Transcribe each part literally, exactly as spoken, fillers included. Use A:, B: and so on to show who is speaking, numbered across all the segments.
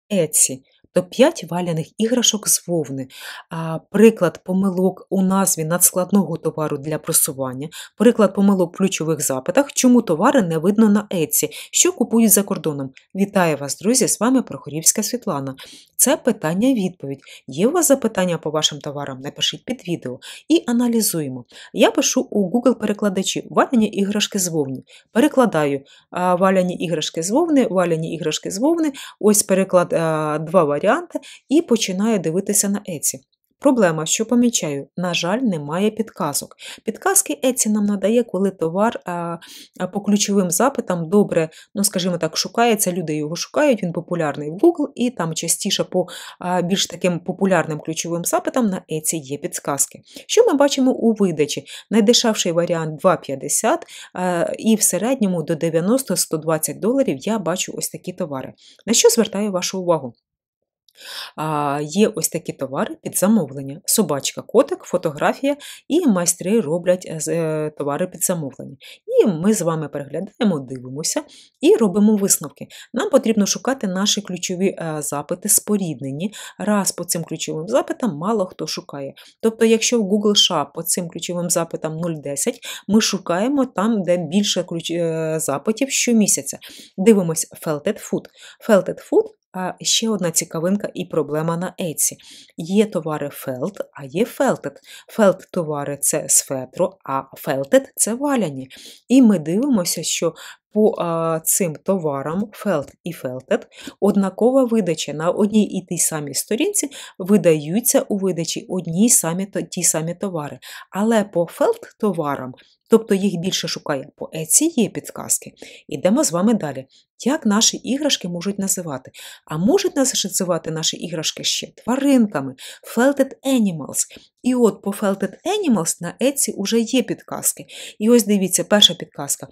A: Etsy. топ п'ять валяних іграшок з вовни. А, приклад помилок у назві надскладного товару для просування, приклад помилок в ключових запитах, чому товари не видно на Etsy, що купують за кордоном. Вітаю вас, друзі, з вами Прохорівська Світлана. Це питання-відповідь. Є у вас запитання по вашим товарам? Напишіть під відео. І аналізуємо. Я пишу у Google-перекладачі «Валяні іграшки з вовни». Перекладаю а, «Валяні іграшки з вовни», «Валяні іграшки з вовни». Ось переклад а, два варіанти і починаю дивитися на Etsy. Проблема, що помічаю, на жаль, немає підказок. Підказки Etsy нам надає, коли товар а, а, по ключовим запитам добре, ну скажімо так, шукається, люди його шукають, він популярний в Google, і там частіше по а, більш таким популярним ключовим запитам на Etsy є підказки. Що ми бачимо у видачі? Найдешевший варіант два п'ятдесят, а, і в середньому до дев'яносто - сто двадцять доларів я бачу ось такі товари. На що звертаю вашу увагу? А, Є ось такі товари під замовлення. Собачка, котик, фотографія, і майстри роблять е, товари під замовлення. І ми з вами переглядаємо, дивимося і робимо висновки. Нам потрібно шукати наші ключові е, запити споріднені. Раз по цим ключовим запитам мало хто шукає. Тобто, якщо в Google США по цим ключовим запитам нуль десять, ми шукаємо там, де більше ключ... е, запитів щомісяця. Дивимось Felted Food. Felted Food. А ще одна цікавинка і проблема на Etsy. Є товари Felt, а є Felted. Felt товари – це з фетру, а Felted – це валяні. І ми дивимося, що по а, цим товарам Felt і Felted однакова видача на одній і тій самій сторінці видаються у видачі одні самі, ті самі товари. Але по Felt товарам, тобто їх більше шукає по Etsy, є підказки. Ідемо з вами далі. Як наші іграшки можуть називати? А можуть називати наші іграшки ще тваринками, Felted Animals. І от по Felted Animals на Etsy вже є підказки. І ось дивіться, перша підказка.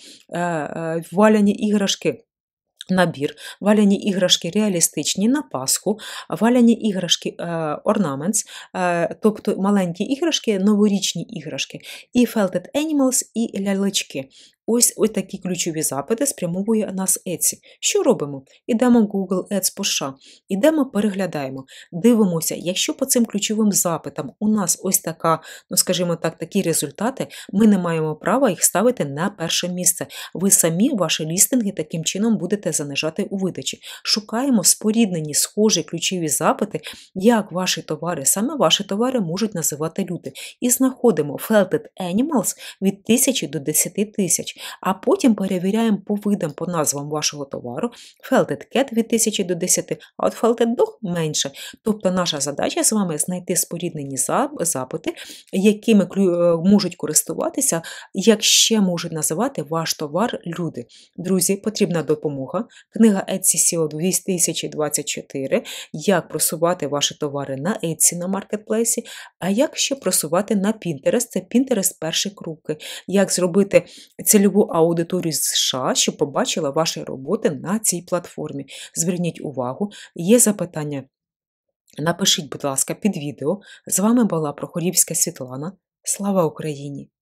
A: Валяні іграшки. Набір, валяні іграшки реалістичні на Пасху, валяні іграшки ornaments, тобто маленькі іграшки, новорічні іграшки, і Felted Animals, і лялечки. Ось ось такі ключові запити спрямовує нас Etsy. Що робимо? Ідемо в Google Ads по США, ідемо, переглядаємо, дивимося, якщо по цим ключовим запитам у нас ось така, ну скажімо так, такі результати, ми не маємо права їх ставити на перше місце. Ви самі ваші лістинги таким чином будете занижати у видачі. Шукаємо споріднені, схожі ключові запити, як ваші товари, саме ваші товари можуть називати люди. І знаходимо Felted Animals від тисячі до десяти тисяч. А потім перевіряємо по видам, по назвам вашого товару. Felted Cat від тисячі до десяти, а от Felted Dog менше. Тобто наша задача з вами знайти споріднені запити, якими можуть користуватися, як ще можуть називати ваш товар люди. Друзі, потрібна допомога. Книга Etsy сі і о дві тисячі двадцять чотири. Як просувати ваші товари на Etsy, на маркетплейсі, а як ще просувати на Pinterest. Це Pinterest перші кроки. Як зробити цільову аудиторію з США, щоб побачила ваші роботи на цій платформі. Зверніть увагу, є запитання, напишіть, будь ласка, під відео. З вами була Прохорівська Світлана. Слава Україні!